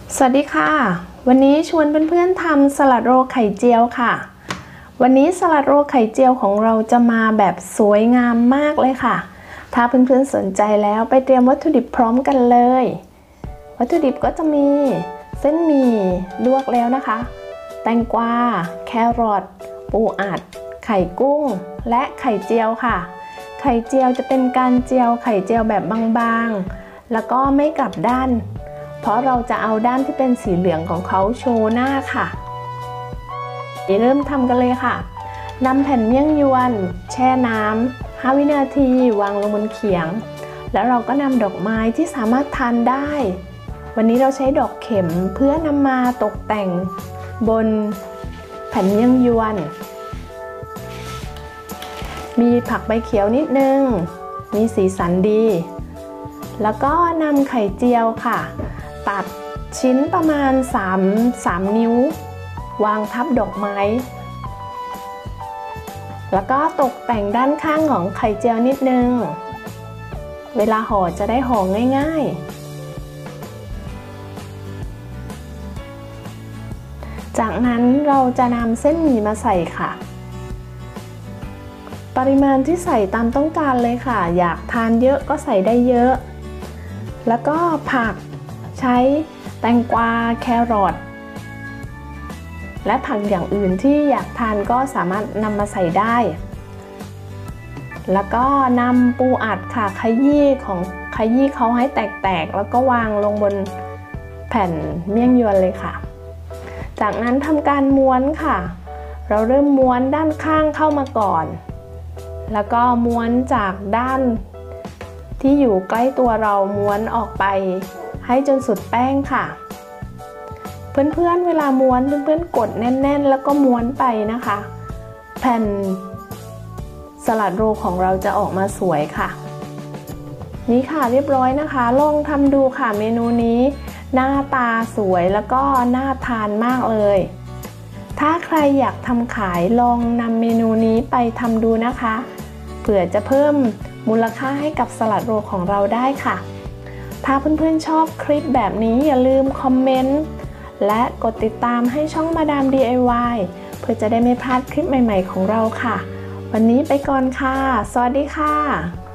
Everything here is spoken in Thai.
สวัสดีค่ะวันนี้ชวนเพื่อนๆทำสลัดโรลไข่เจียวค่ะวันนี้สลัดโรลไข่เจียวของเราจะมาแบบสวยงามมากเลยค่ะถ้าเพื่อนๆสนใจแล้วไปเตรียมวัตถุดิบพร้อมกันเลยวัตถุดิบก็จะมีเส้นหมี่ลวกแล้วนะคะแตงกวาแครอทปูอัดไข่กุ้งและไข่เจียวค่ะไข่เจียวจะเป็นการเจียวไข่เจียวแบบบางๆแล้วก็ไม่กลับด้านเพราะเราจะเอาด้านที่เป็นสีเหลืองของเขาโชว์หน้าค่ะเริ่มทำกันเลยค่ะนำแผ่นเมี่ยงยวนแช่น้ำ5 วินาทีวางลงบนเขียงแล้วเราก็นำดอกไม้ที่สามารถทานได้วันนี้เราใช้ดอกเข็มเพื่อนำมาตกแต่งบนแผ่นเมี่ยงยวนมีผักใบเขียวนิดนึงมีสีสันดีแล้วก็นำไข่เจียวค่ะตัดชิ้นประมาณ3 นิ้ววางทับดอกไม้แล้วก็ตกแต่งด้านข้างของไข่เจียวนิดนึงเวลาห่อจะได้ห่อง่ายๆจากนั้นเราจะนำเส้นหมี่มาใส่ค่ะปริมาณที่ใส่ตามต้องการเลยค่ะอยากทานเยอะก็ใส่ได้เยอะแล้วก็ผักใช้แตงกวาแครอทและผักอย่างอื่นที่อยากทานก็สามารถนำมาใส่ได้แล้วก็นำปูอัดค่ะขยี้เขาให้แตกๆแล้วก็วางลงบนแผ่นเมี่ยงยวนเลยค่ะจากนั้นทำการม้วนค่ะเราเริ่มม้วนด้านข้างเข้ามาก่อนแล้วก็ม้วนจากด้านที่อยู่ใกล้ตัวเราม้วนออกไปให้จนสุดแป้งค่ะเพื่อนๆเวลาม้วนเพื่อนๆกดแน่นๆแล้วก็ม้วนไปนะคะแผ่นสลัดโรลของเราจะออกมาสวยค่ะนี่ค่ะเรียบร้อยนะคะลองทำดูค่ะเมนูนี้หน้าตาสวยแล้วก็น่าทานมากเลยถ้าใครอยากทำขายลองนำเมนูนี้ไปทำดูนะคะเผื่อจะเพิ่มมูลค่าให้กับสลัดโรลของเราได้ค่ะถ้าเพื่อนๆชอบคลิปแบบนี้อย่าลืมคอมเมนต์และกดติดตามให้ช่องมาดาม DIY เพื่อจะได้ไม่พลาดคลิปใหม่ๆของเราค่ะวันนี้ไปก่อนค่ะสวัสดีค่ะ